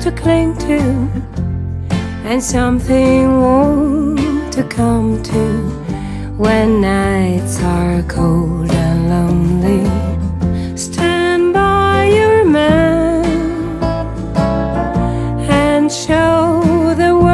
to cling to, and something warm to come to when nights are cold and lonely.